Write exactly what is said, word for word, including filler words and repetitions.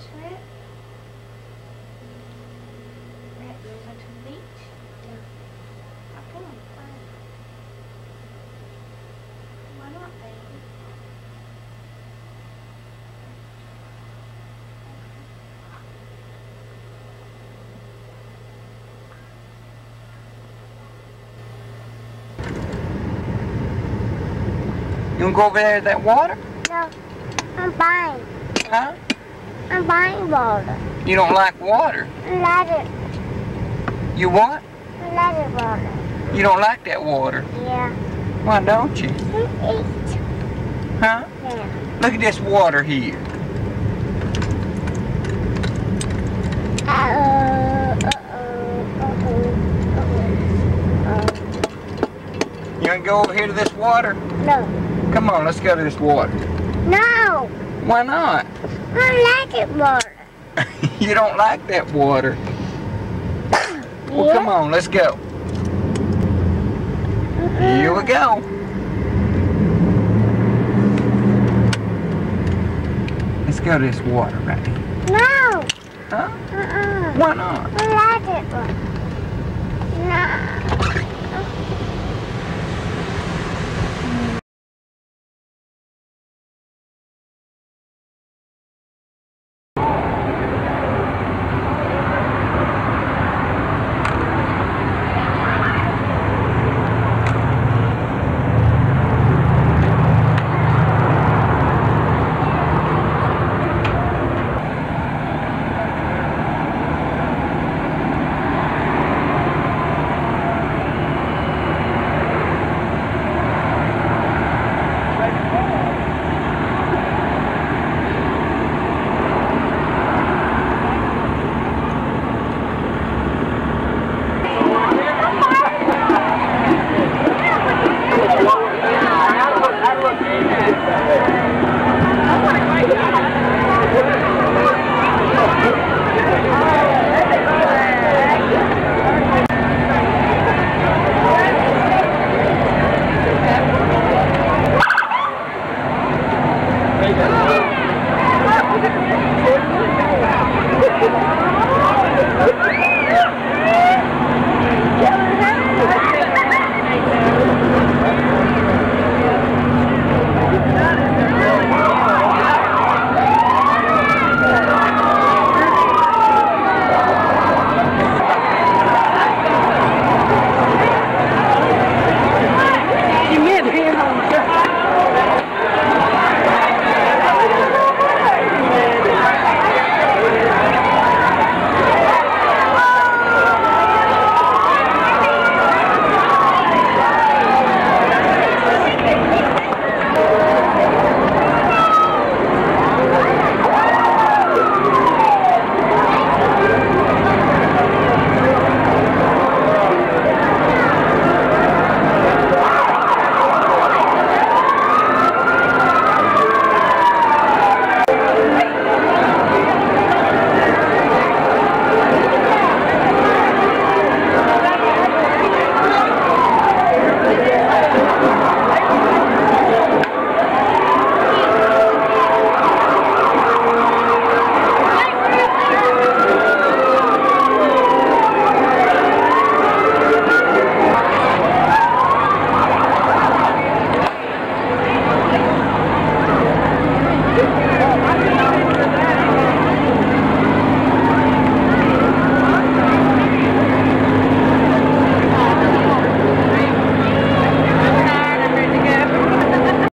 Rhett? Rhett, you want to go to the beach? No. How come? Why? Why not, baby? You wanna go over there to that water? No. I'm buying. Huh? I'm buying water. You don't like water? Let it. You what? Let it water. You don't like that water? Yeah. Why don't you? Eat. Huh? Yeah. Look at this water here. Uh-oh. Uh-oh. Uh-oh. Uh-oh. You wanna go over here to this water? No. Come on, let's go to this water. No. Why not? I like it water. You don't like that water. Well, Yeah. come on, let's go. Here we go. Let's go to this water right here. No. Huh? Uh-uh. Why not? I like it water. No.